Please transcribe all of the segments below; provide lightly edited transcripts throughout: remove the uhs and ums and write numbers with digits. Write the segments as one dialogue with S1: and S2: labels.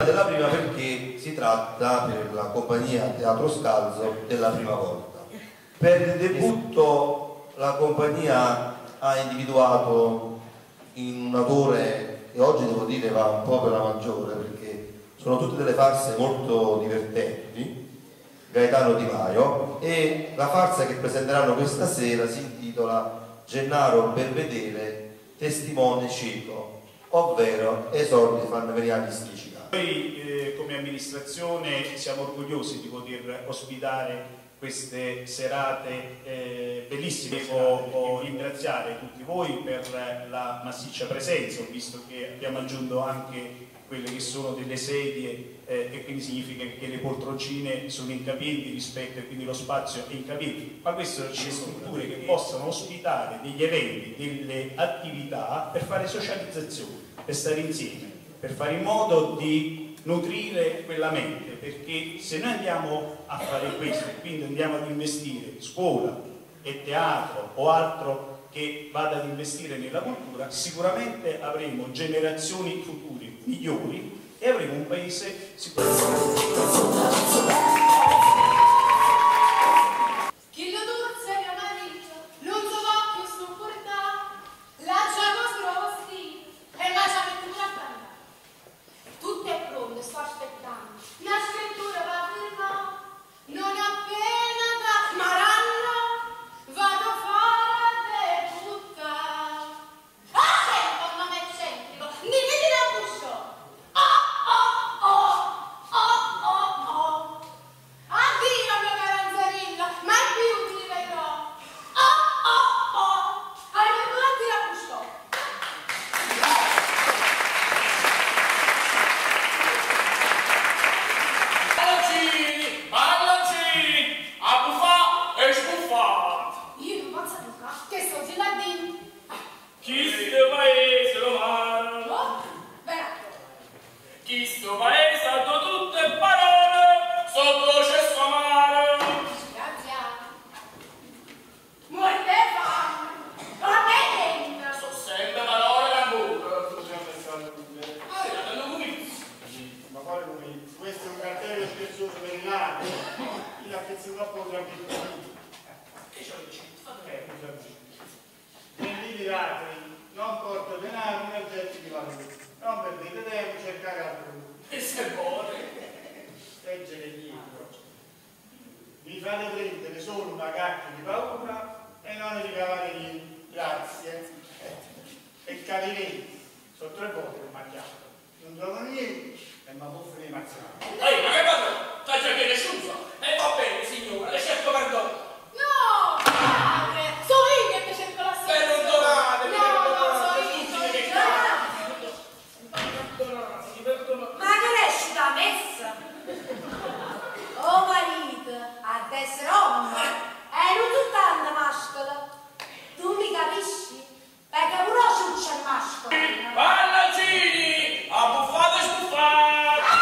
S1: Della prima perché si tratta per la compagnia Teatro Scalzo della prima volta. Per il debutto la compagnia ha individuato in un autore che oggi devo dire va un po' per la maggiore perché sono tutte delle farse molto divertenti, Gaetano Di Maio, e la farsa che presenteranno questa sera si intitola Gennaro Belvedere, testimone cieco, ovvero esordi farneveriani sticicati.
S2: Noi come amministrazione siamo orgogliosi di poter ospitare queste serate bellissime. Devo ringraziare tutti voi per la massiccia presenza. Ho visto che abbiamo aggiunto anche quelle che sono delle sedie e quindi significa che le poltroncine sono incapienti rispetto e quindi lo spazio è incapiente, ma queste sono strutture che possano ospitare degli eventi, delle attività per fare socializzazione, per stare insieme, per fare in modo di nutrire quella mente, perché se noi andiamo a fare questo, quindi andiamo ad investire scuola e teatro o altro che vada ad investire nella cultura, sicuramente avremo generazioni future migliori e avremo un paese sicuramente.
S3: Non porto denaro né oggetti di valore, non perdete tempo, cercate altrui. E se vuole, leggere dietro. Vi fate prendere solo una cacchia di paura e non ne ricavate niente. Grazie. E capirete, sono 3 volte il macchiato. Non trovo niente e mi buffo di mazzate.
S4: Ehi, ma che cosa? Faccia che nessuno. E va bene, signora, le cerco perdono.
S5: No, padre, sono io che ti cerco la sera.
S4: Perdonate,
S5: Ma che esci da messa? Oh marito, ad essere uomo, non soltanto mascolo. Tu mi capisci? Perché pure ciuccia il mascolo.
S4: Pallancini, abbuffate e sbuffate.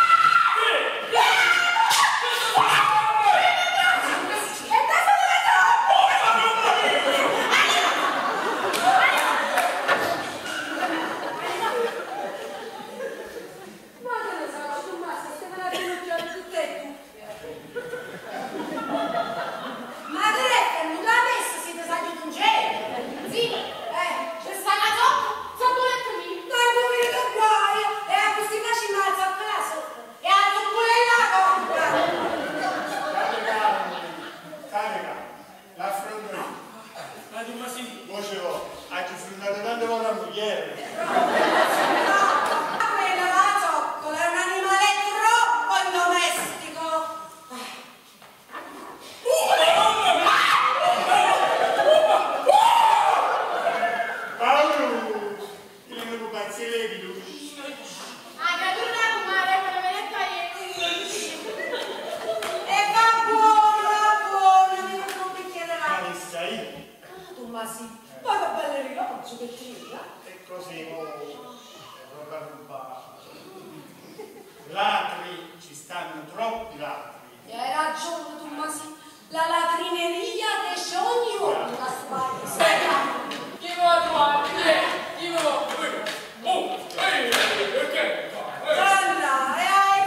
S3: Ladri, ci stanno troppi ladri.
S5: E hai ragione, Tommasi. La latrineria desce ogni uomo da Spagna.
S4: Chi vuole trovare? Chi vuole?
S5: Sandra, e hai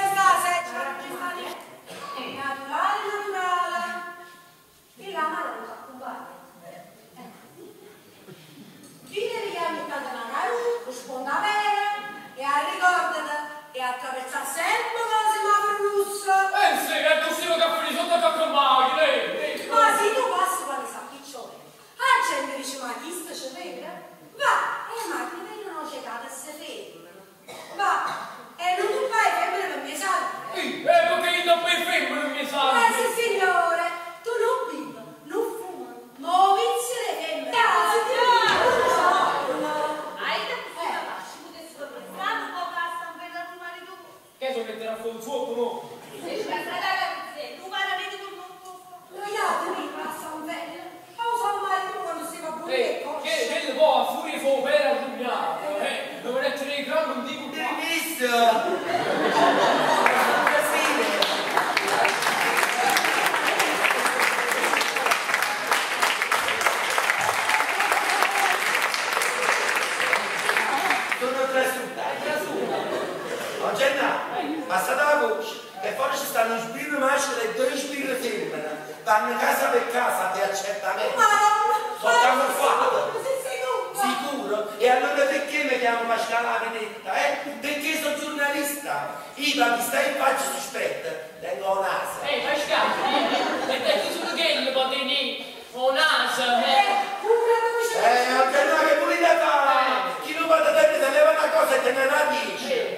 S4: che metterà fuoco fuoco, no?
S5: Se ci casserà tu guarda, vedi come non può fare. Noiatevi, passa un bello. Ma usavo mai tu quando si va pure le cose.
S4: Che poi a furia fu per arrugnato, dove mettere i grammi non dico qua.
S6: Passata la voce e poi ci stanno sbirri maschili e 2 sbirri femmine, vanno casa per casa di accertamento. Soltanto fatto. Sicuro? E allora perché mi chiamo Pasquale la Venetta? Perché sono giornalista. Io mi stai in faccia sospetta, tengo un naso.
S4: Pasquale, e te chi sono che le poteni un naso?
S6: Ho detto che pulite a fare. Chi non va da te se leva una cosa e te ne dà 10.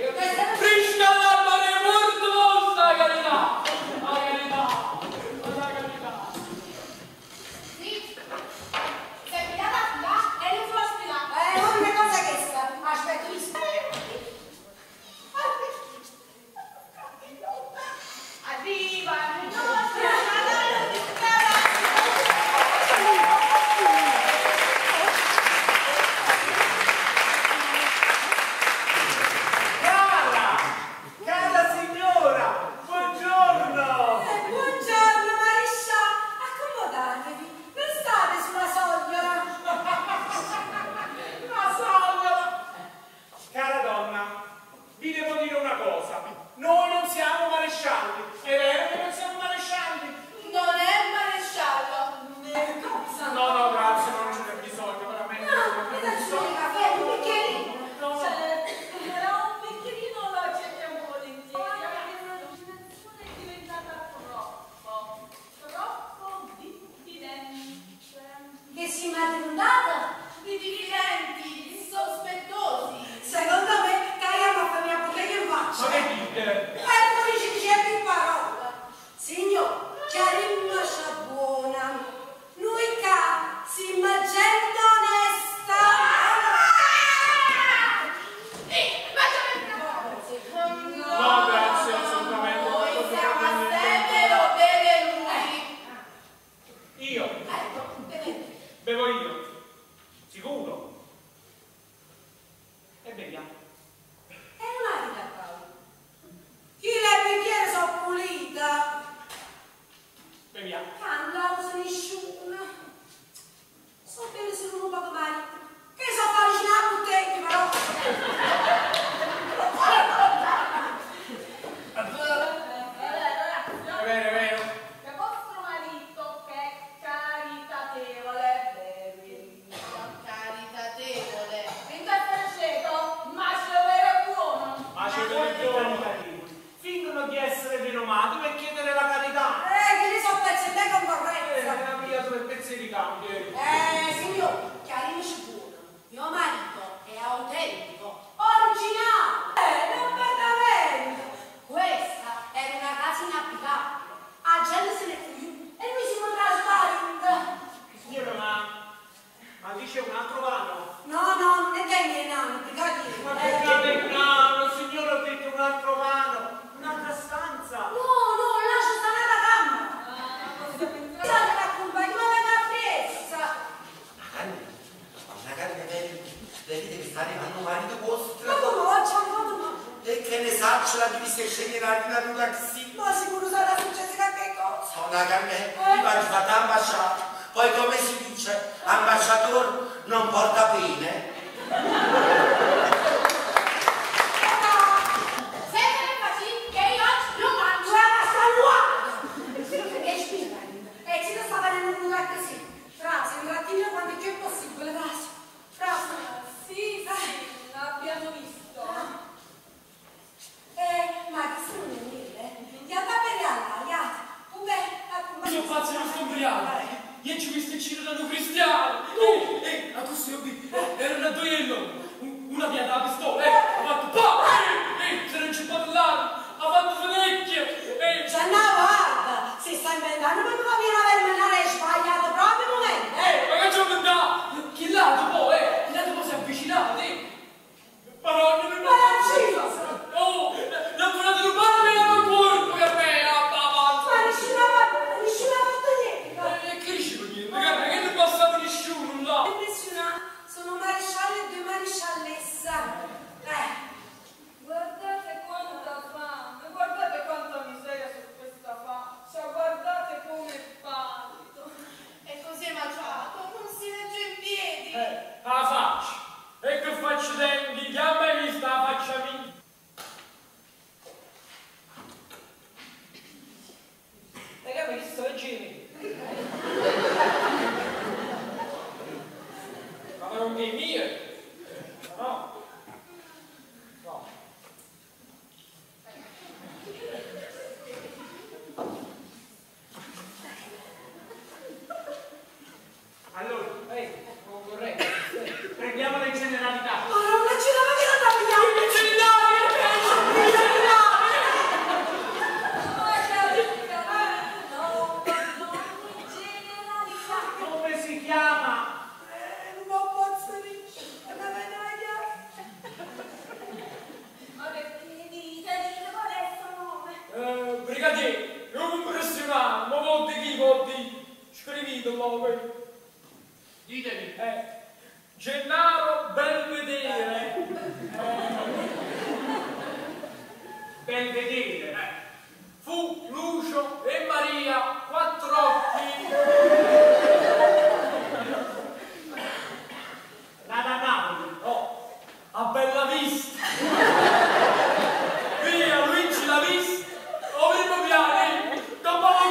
S4: Io ci visto il cielo da un cristiano! A questo io vi era una doiello!
S7: che non mi impressionate, ma vuol dire chi vuol dire? Scrivetelo voi.
S4: Ditemi.
S7: Gennaro Belvedere.
S4: Belvedere.
S7: Fu Lucio e Maria Quattrocchi.
S3: Nata a Napoli.
S7: No, a Bella Vista. Via Luigi La Vista, o primo piano, dopo la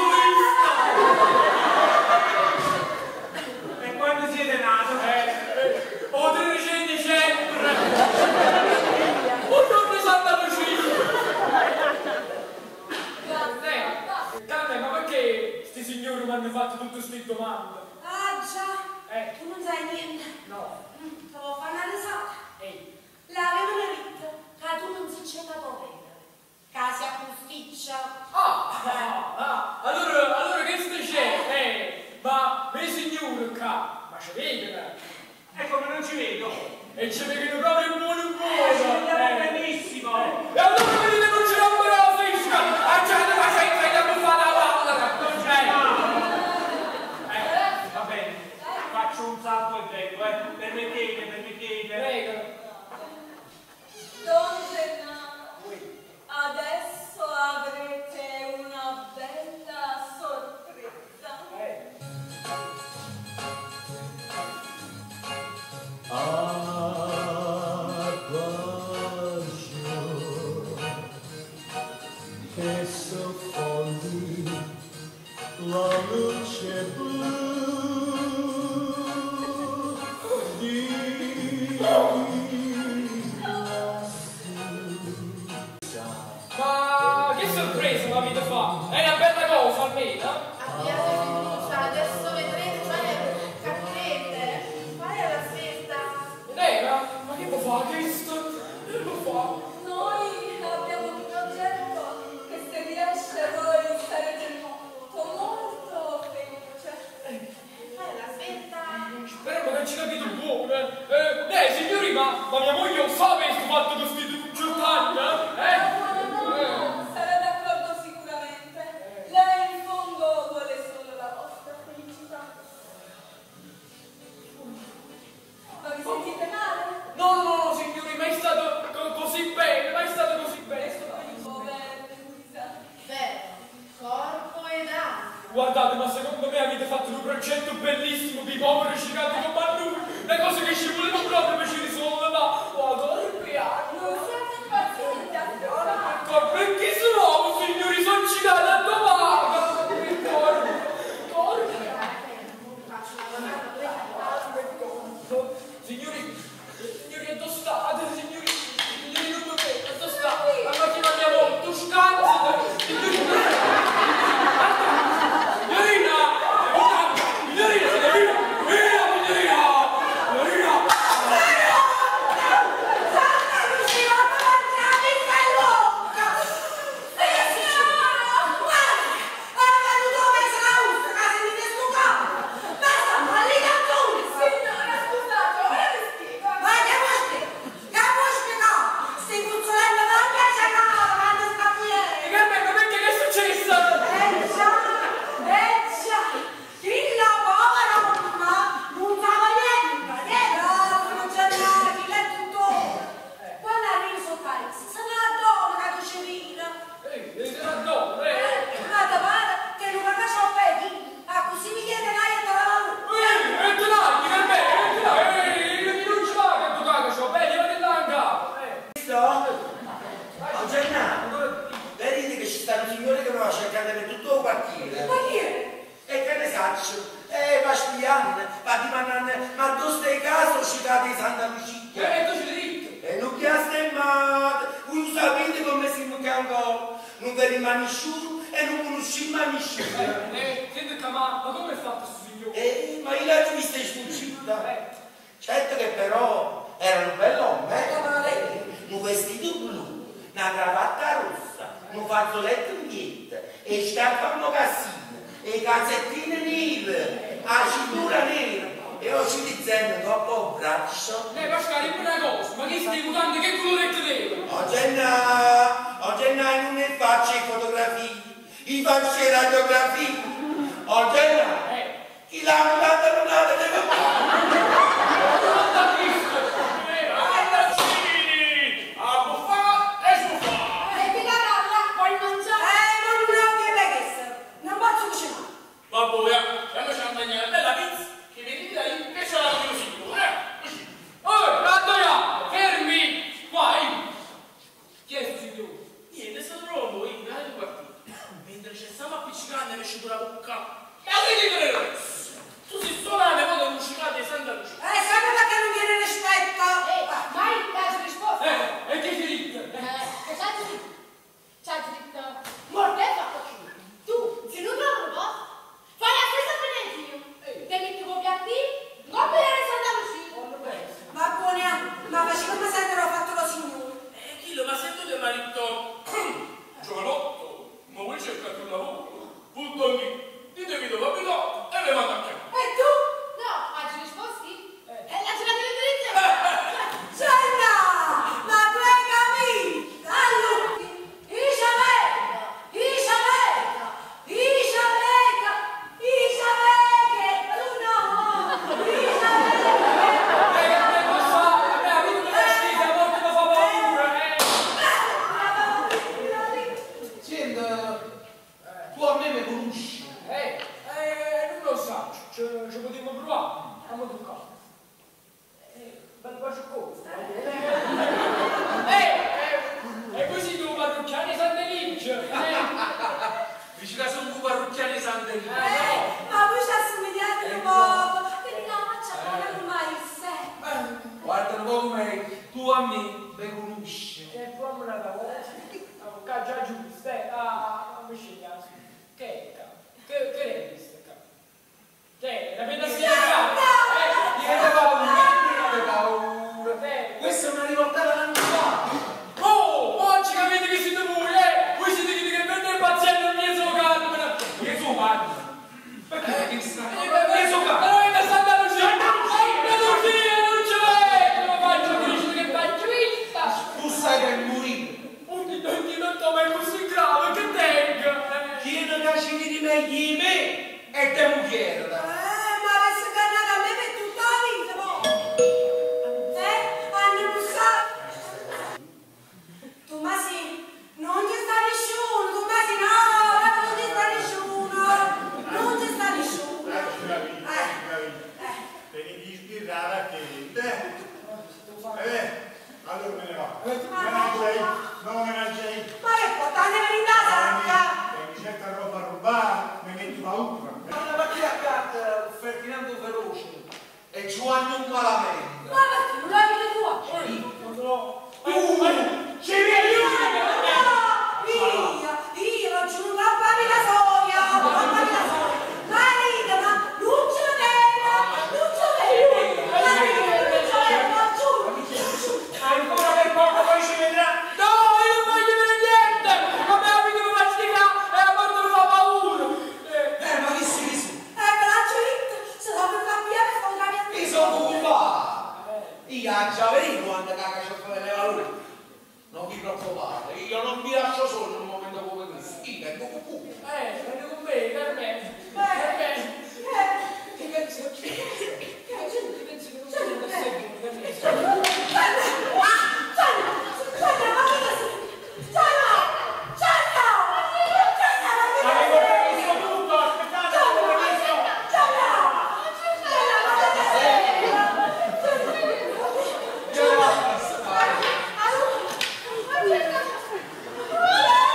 S3: E quando siete nato?
S7: o 13 dicembre, o giorno Santa Lucia. Carmen, ma perché sti signori mi hanno fatto tutte queste domande?
S5: Ah già, tu non sai niente.
S7: No.
S5: Stavo a fare una risata.
S7: Ehi.
S5: L'avevano detto che tu non si c'è dato bene. Casi a pusticcia.
S7: Allora che sta c'è? Ma i signori qua, ma ci vedono?
S3: E come non ci vedo?
S7: E ci vedono proprio buono
S3: Ci vediamo
S7: buono.
S3: benissimo.
S7: E allora venite non ci rompono la fisca! A gente ma c'è che andiamo a fare la palla! Non c'è!
S3: Va bene, faccio un salto e vengo, permettete.
S7: Prego.
S8: Don Gennaro, adesso avrete una bella sorpresa.
S9: Che soffondi la luce blu di
S7: Ma che sorpresa mi avete fatto? È una bella cosa almeno?
S5: Abbiate fiducia, adesso vedrete, capirete. Fai alla svelta.
S7: Nera, ma che può fare questo? Che può fare?
S8: Noi abbiamo un progetto che se riesce voi sarete molto felice.
S5: Fai alla svelta.
S7: Spero che ci capite buono. Signori, ma mia moglie non sa questo fatto che sti giornali,
S8: No, sarà d'accordo sicuramente. Lei in fondo vuole solo la vostra felicità. Ma vi sentite male?
S7: No, signori, mai stato così bene, mai stato così bene.
S8: Povera Luisa.
S5: Vero, corpo ed anima.
S7: Guardate, ma secondo me avete fatto un progetto bellissimo di poveri cicati con Mannù, le cose che ci volevano proprio per ci risolvere, ma guarda, piano.
S8: Non siate impazienti, ascoltate.
S7: Perché sono signori, sono cicati a domani? Signori, è tostate, signori, non mi vedo, è tostate. La macchina mia volta, scansa, signorina,
S6: ma tu stai caso città di Santa Lucia?
S7: E tu ci diritto.
S6: E non chiaste mai, voi sapete come si mucchiamo, non vi rimane nessuno e non conosciamo nessuno.
S7: Senti, ma come è fatto questo signore?
S6: Ma io l'ho vista in sfuggita. Certo che però era un bell'uomo, un vestito blu, una cravatta rossa, un fazzoletto in dieta, e scarpa a mocassina, e calzettine nere, la cintura nera, e oggi ti zendo troppo braccio.
S7: Pasquale, una cosa, ma che stai mutando, che colorette devo?
S6: Oggi non ne faccio le fotografie, i facci radiografia. Oh, Genna, chi l'ha mandata lunata deve
S4: Vabbè, andiamoci a mangiare una bella pizza, che vedi da lì, che ce l'hanno più sicuro, così. Oh, Randoia, fermi, qua, chi è questo signore? Niente, è stato proprio voi, dai due partiti. Mentre ci stiamo appiccicando e mi esce la bocca. Ma vedi, tu si suonate, poi non uscicate Santa Lucia.
S5: Sempre perché non viene rispetto.
S8: Mai dai risposta.
S7: E che diritto?
S8: Che c'ha diritto? C'ha diritto. Mordetta cucina. Tu, se non trovi un posto, fai la stessa penetio. Te metti con piatti, non vedere Santa Lucia.
S5: Ma buona, ma facci come sempre l'ho fatto lo signore.
S4: Chillo, ma se tu ti marito giovanotto, ma vuoi cercare un lavoro? Punto lì, ditemi dove abito e le mando a casa.
S5: E tu?
S8: No, oggi risposti? E la ce la devi utilizzare.
S5: Gianna, ma tu hai capito? Allora,
S6: tu a me mi conosci?
S7: Non lo so, ci potremmo provare. Andiamo tu qua. Bello baciocco. E così tu parrucchiani Sant'Eligio.
S6: Vicino sono un parrucchiani Sant'Eligio.
S5: ma voi ci assomigliate un po'. Perché la faccia non mai il sé.
S6: Guarda un po' come tu a me mi conosci.
S7: E poi me la davo. Già giusto, vicino. Che è questo? Che è? La penna
S6: Niente paura. Questa è una rivoltata d'anni.
S7: Oggi capite che siete voi, Voi siete che vende paziente il mio carne.
S6: Che tu guarda? Perché che sta?
S7: Però è Santa Lucia. Non ce l'hai. Come faccio a dire che faccio vista?
S6: Tu sai per morire.
S7: Non è così grave, che tengo.
S6: Chi non caci di me, chi me e te mucchiere.
S5: Ma avessi cannato a me per tutta la vita, mo. Hanno bussato. Tommasino, non ci sta nessuno, Tommasino, no, non ci sta nessuno. Non ci sta nessuno.
S3: Vedi di sbirrare che allora me ne va. Non me ne mangiai.
S5: Ma che portate in casa?
S3: Mi cerca roba a rubare, mi metti paura.
S6: Ma chi a carta Ferdinando Veloce e Giovanni Malamento?
S5: Ma perché non l'hai vita tua?
S6: Ci vieni!
S5: Io non ci non papà la soia. Marito, ma non ce l'aveva.
S6: Ancora per poco poi ci vedrà.
S7: No, io non voglio vedere niente! A me la vita mi fa schifare e a volte mi fa paura!
S6: Ma chi si dice?
S5: Se la per la via per fare a
S6: Mi sono occupato. Io già vedo quando caga c'ho delle valori. Non vi preoccupate, io non vi lascio solo in un momento come questo. Io vengo con voi.
S7: Vieni con me, per me. Che pensi? Che pensi che non sei da seguire per me?
S5: Gianna!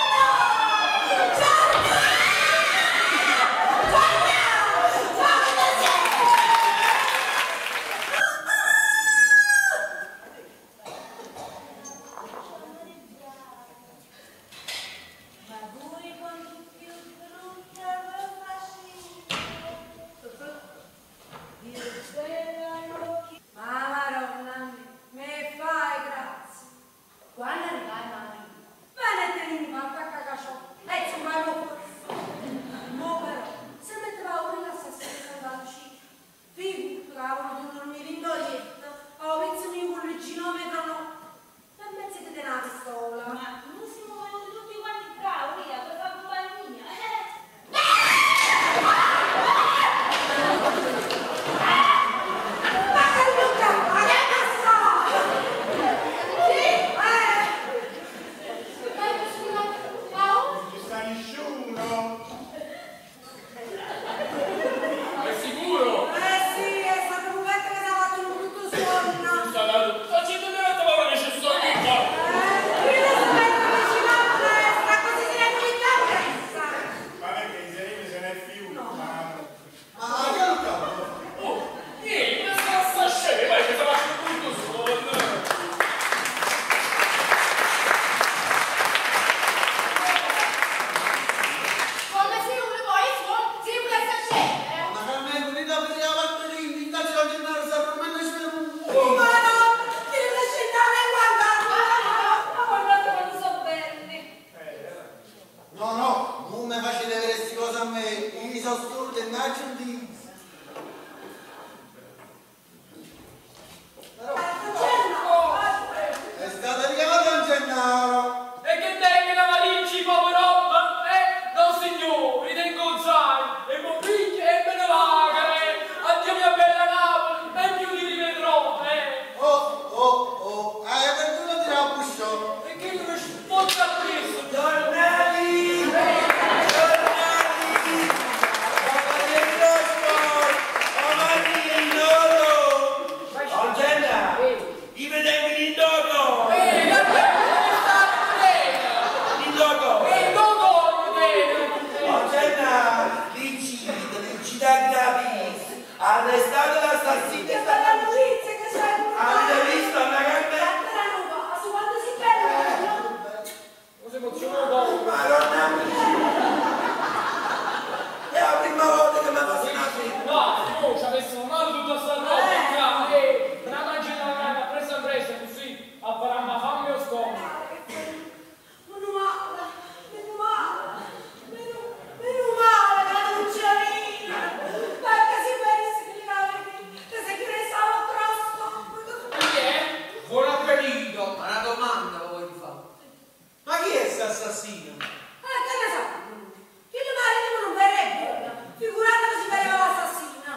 S10: Io, ma una domanda voglio fare. Ma chi è questo assassino?
S5: Che ne sa? Chi di marito non verrebbe? Figurate che si vedeva l'assassino.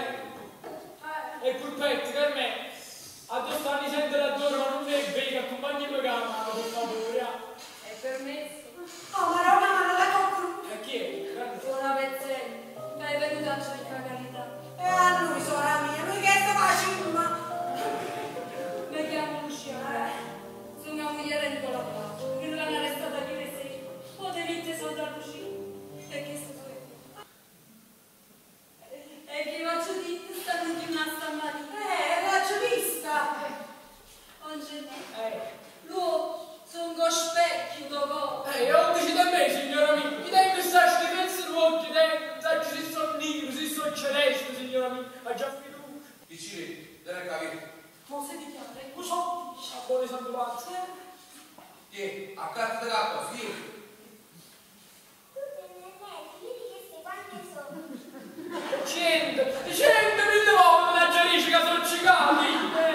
S7: E pulpetti per me. Addosso mi sente la donna, ma non è vero, accompagnami la mano, per favore.
S8: È permesso.
S5: Oh, Maronna, ma non la compro.
S7: E chi è?
S8: Una pezzella. È venuta a cercare carità.
S5: E a lui, sorella mia, lui che sta facendo?
S8: Mi chiamo Luciana. Sono una moglie di quella parte. Che non l'hanno arrestata più di 6. Potevi te soltanto uscire. E che sto facendo? E che faccio di te? Sta non rimasta marito.
S5: L'ho vista.
S8: Non c'è niente. Lui sono un specchio, dopo.
S7: Io dici da me, signora mia. Mi dai il messaggio di pensiero occhi, dai il messaggio se sono nero, se sono celeste, signora mia. Ha già fiducia.
S10: Dici, deve capire.
S5: Non si dichiara, lo so.
S7: A buone santo pazzo.
S10: Che a carta di cappa, sì.
S7: Cento mille volte la giarisce che sono cicati.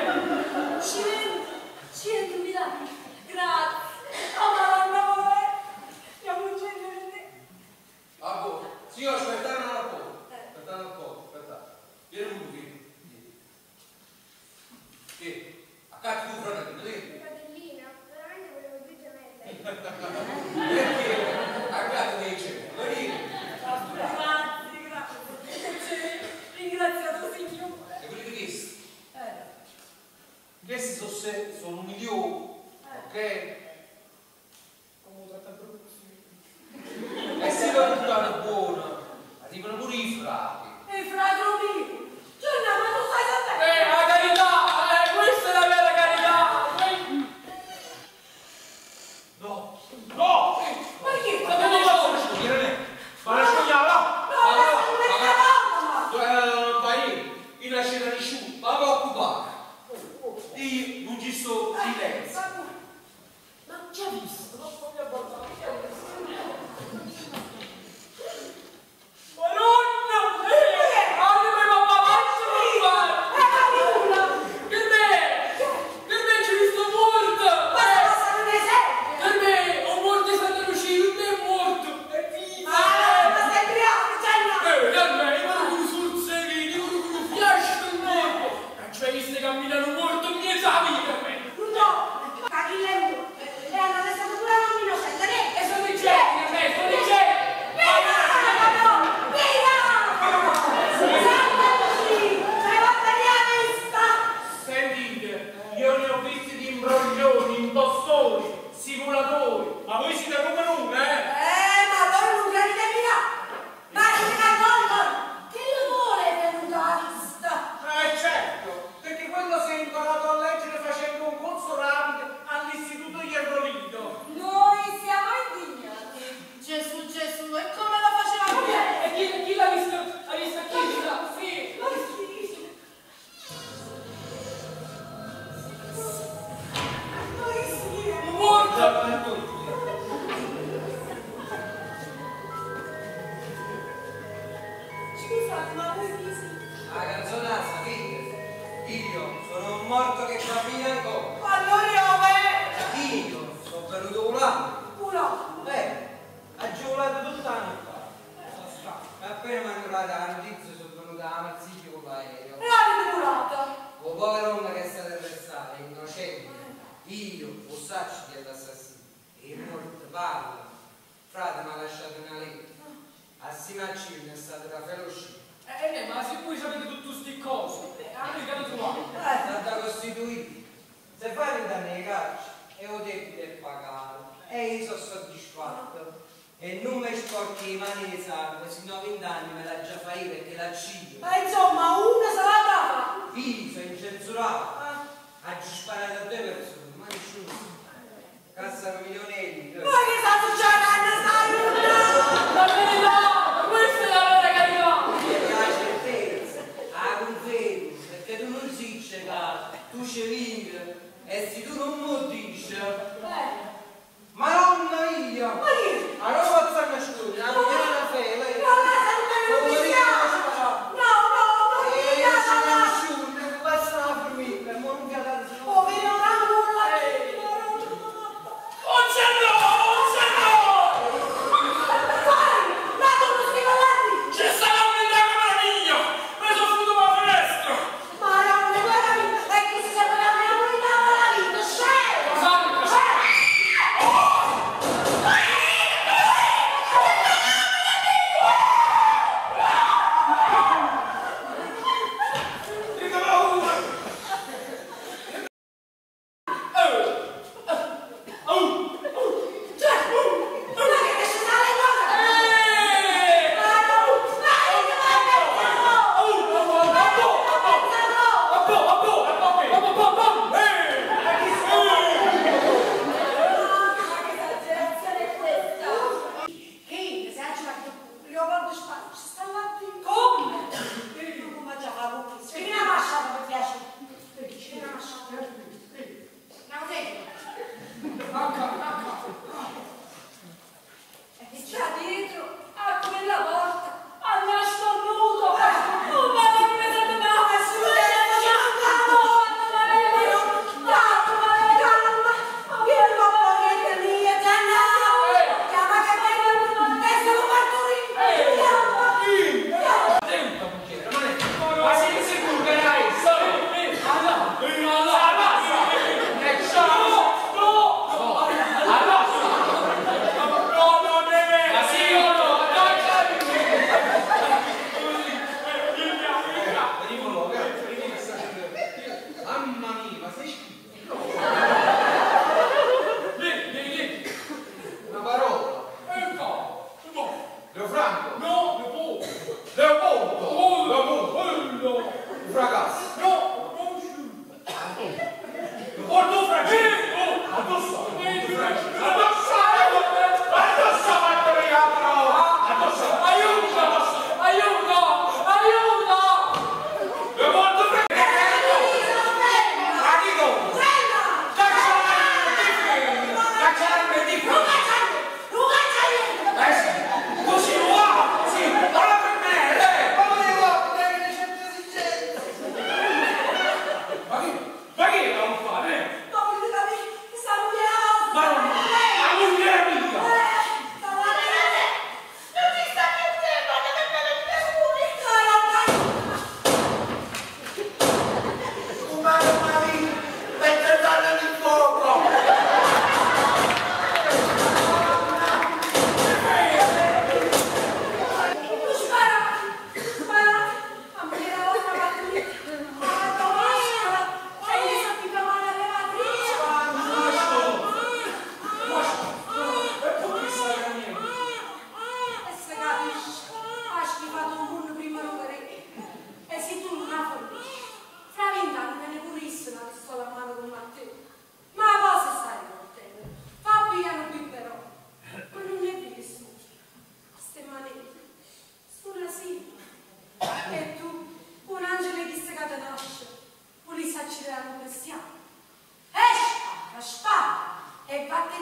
S8: 100.000. Grazie. Oh, Madonna, amore. Siamo un genere.
S10: Ah, boh. Signor, aspettare un po'. Aspettate un po', aspettate. Vieni un pochino. Che? A carta tu, fratello, vedi?
S8: Fratellina, veramente volevo due gemelle.
S10: Perché? A carta dei gemelle, vedi?
S8: Grazie. Ringraziato signore.
S10: E quelli di questi sono un milione, ok?
S7: Come tratta brutto.
S10: E se la puttana è buona, arrivano pure i frati.
S5: E fratello mio. Giorno, ma tu stai da te.
S7: La carità, questa è la vera carità.
S10: No.
S7: No!
S5: Ma chi?
S7: Ma non posso
S10: Irene, ma la scogliava! Vai, in una scena di sciù, ma va occupata. Io non ci sto silenzio.
S7: Ma chi ha visto? Non voglio abbassare. Madonna! Anima mamma, per me ci visto morto! Per me ho morto Santa Lucia, non è morto! È vivo! Ma sul sereno, con fiasco il morto! Non ci hai visto camminare un morto, mi esami per me! E sono i geni, a me, sono i geni!
S3: Sentite, io ne ho visti di imbroglioni, impostori, simulatori, ma voi siete come uno, eh? Certo, perché quello si è imparato a leggere facendo un corso rapido all'istituto Iervolino.
S5: Noi siamo indignati.
S8: Gesù, e come la faceva vedere?
S7: E chi l'ha visto? Ha visto chi? Sì! Morto!
S5: Scusate, ma voi dite?
S10: La canzonazza, figlio. Io sono un morto che cammina ancora.
S5: Quando piove?
S10: Io sono venuto volando.
S5: Uno.
S10: Ha giovolato tutto l'anno fa. Ma appena mi hanno dato la notizia sono venuta a Marzicchio con l'aereo.
S5: E l'avete curata?
S10: Un povero uomo che è stato arrestato, è innocente. Io, possacci dell'assassino. E il morto parla. Frate mi ha lasciato una lettera. A Simacino è stata una ferocia.
S7: Ma se voi sapete tutte queste cose, a noi che lo trovate?
S10: Stata costituita. Se fai un danno ai calci, e ho debito è pagato. E io sono soddisfatto. E non mi sporchi le mani di sangue, sino a 20 anni me l'ha già fatto perché la cibo.
S5: Ma insomma, una sarà brava.
S10: Io sono incensurato. Ha già sparato a 2 persone, ma nessuno. Cassa milionelli.
S5: Ma che sta succedendo?
S7: La verità! Questa è la vera carità!
S10: La certezza, la conferma, perché tu non dici che tu ci vivi e se tu non lo dici, ma nonna mia!
S5: Ma chi?
S10: Allora faccio una storia, la cogliona fela,
S5: No,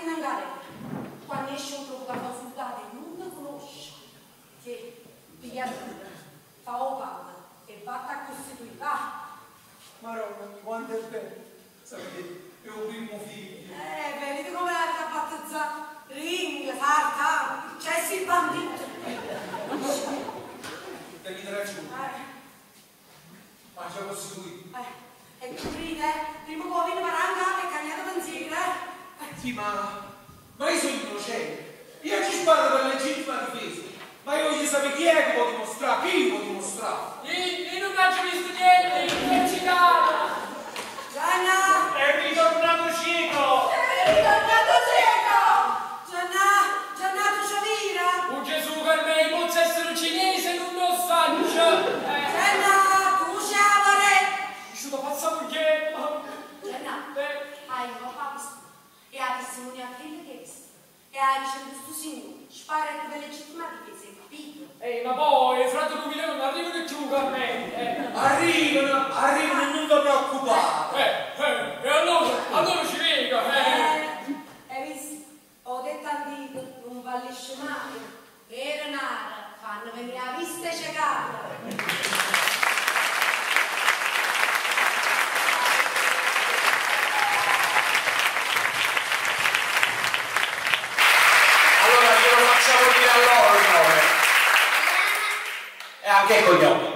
S5: in galera. Quando esce un troppo da consultare, non lo conosce. Che piglia dura, fa o palla e batta a costituire. Va!
S10: Maronna, quanto è bello. Sapete, è un primo figlio.
S5: Vedete come l'avete battezzato? Ring, sarta, c'è il bandito.
S10: Tenete ragione. Ma già costituito.
S5: E tu ride, prima che viene maranga e cagnato pensiero,
S10: Sì, ma io sono innocente. Io ci sparo per legittima difesa. Ma io voglio sapere chi è che può dimostrare, chi può dimostrare.
S4: Io non ho visto niente, che ci dà.
S5: Gianna!
S3: È ritornato cieco!
S5: Gianna, tu ci vira?
S4: Un Gesù per me, può essere cinese, non lo saggio.
S5: Gianna, tu ci avere?
S4: Ci sto passando il ghetto.
S5: Gianna, hai un papà visto? E ha testimoniato quello che hai visto. E ha ricevuto questo signore. Spara che per legittima difesa, hai capito?
S4: Ma poi, fratello Rubino non arrivano più a me.
S10: Arrivano e non vi preoccupare.
S4: E allora ci venga.
S5: Hai visto? Ho detto antico, non fallisce mai. Era nara, fanno venire a vista ciecata.
S6: Allora glielo facciamo dire a loro il nome. E anche il cognome.